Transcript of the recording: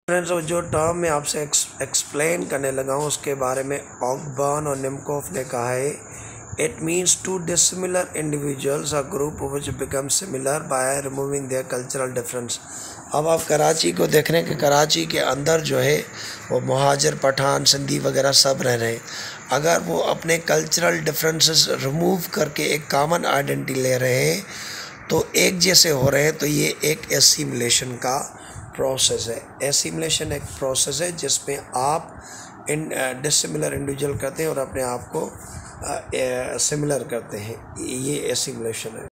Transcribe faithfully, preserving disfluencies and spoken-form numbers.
Friends, जो term मैं आपसे एक्सप्लेन करने लगा हूँ उसके बारे में ऑकबर्न और निमकोफ ने कहा है, it means two dissimilar individuals a group which become similar by removing their cultural difference. अब आप कराची को देख रहे हैं कि कराची के अंदर जो है वो मुहाजिर, पठान, सिंधी वगैरह सब रह रहे हैं। अगर वो अपने कल्चरल डिफरेंसेस रिमूव करके एक कॉमन आइडेंटिटी ले रहे हैं तो एक जैसे हो रहे हैं, तो ये एक एसिमिलेशन का प्रोसेस है। एसिमिलेशन एक प्रोसेस है जिसमें आप इन डिसिमिलर इंडिविजुअल करते हैं और अपने आप को सिमिलर करते हैं, ये एसिमिलेशन है।